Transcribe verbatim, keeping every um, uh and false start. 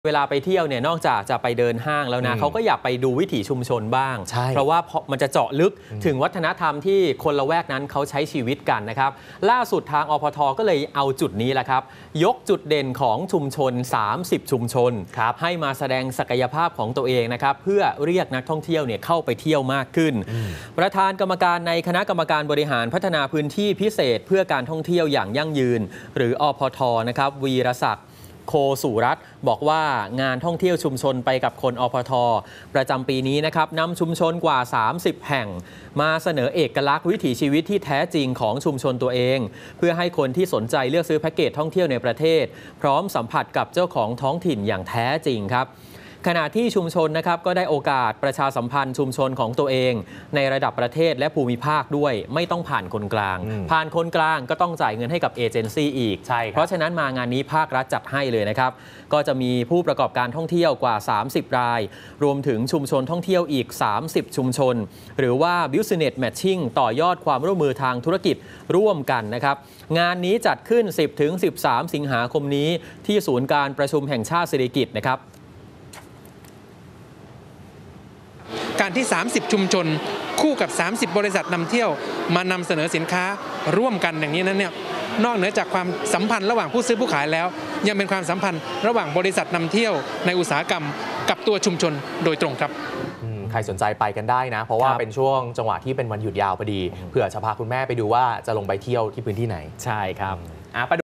เวลาไปเที่ยวเนี่ยนอกจากจะไปเดินห้างแล้วนะเขาก็อยากไปดูวิถีชุมชนบ้างเพราะว่ามันจะเจาะลึกถึงวัฒนธรรมที่คนละแวกนั้นเขาใช้ชีวิตกันนะครับล่าสุดทางอปท.ก็เลยเอาจุดนี้แหละครับยกจุดเด่นของชุมชนสามสิบชุมชนให้มาแสดงศักยภาพของตัวเองนะครับเพื่อเรียกนักท่องเที่ยวเนี่ยเข้าไปเที่ยวมากขึ้นประธานกรรมการในคณะกรรมการบริหารพัฒนาพื้นที่พิเศษเพื่อการท่องเที่ยวอย่างยั่งยืนหรืออปท.นะครับวีรศักดิ์โคสุรัตน์บอกว่างานท่องเที่ยวชุมชนไปกับคนอปท.ประจำปีนี้นะครับนำชุมชนกว่าสามสิบแห่งมาเสนอเอกลักษณ์วิถีชีวิตที่แท้จริงของชุมชนตัวเองเพื่อให้คนที่สนใจเลือกซื้อแพ็กเกจท่องเที่ยวในประเทศพร้อมสัมผัสกับเจ้าของท้องถิ่นอย่างแท้จริงครับขณะที่ชุมชนนะครับก็ได้โอกาสประชาสัมพันธ์ชุมชนของตัวเองในระดับประเทศและภูมิภาคด้วยไม่ต้องผ่านคนกลางผ่านคนกลางก็ต้องจ่ายเงินให้กับเอเจนซี่อีกเพราะฉะนั้นมางานนี้ภาครัฐจัดให้เลยนะครับก็จะมีผู้ประกอบการท่องเที่ยวกว่าสามสิบรายรวมถึงชุมชนท่องเที่ยวอีกสามสิบชุมชนหรือว่า Business Matching ต่อยอดความร่วมมือทางธุรกิจร่วมกันนะครับงานนี้จัดขึ้น สิบถึงสิบสาม สิงหาคมนี้ที่ศูนย์การประชุมแห่งชาติสิริกิติ์นะครับการที่สามสิบชุมชนคู่กับสามสิบบริษัทนำเที่ยวมานำเสนอสินค้าร่วมกันอย่างนี้นั้นเนี่ยนอกเหนือจากความสัมพันธ์ระหว่างผู้ซื้อผู้ขายแล้วยังเป็นความสัมพันธ์ระหว่างบริษัทนำเที่ยวในอุตสาหกรรมกับตัวชุมชนโดยตรงครับใครสนใจไปกันได้นะเพราะว่าเป็นช่วงจังหวะที่เป็นวันหยุดยาวพอดีเผื่อจะพาคุณแม่ไปดูว่าจะลงไปเที่ยวที่พื้นที่ไหนใช่ครับ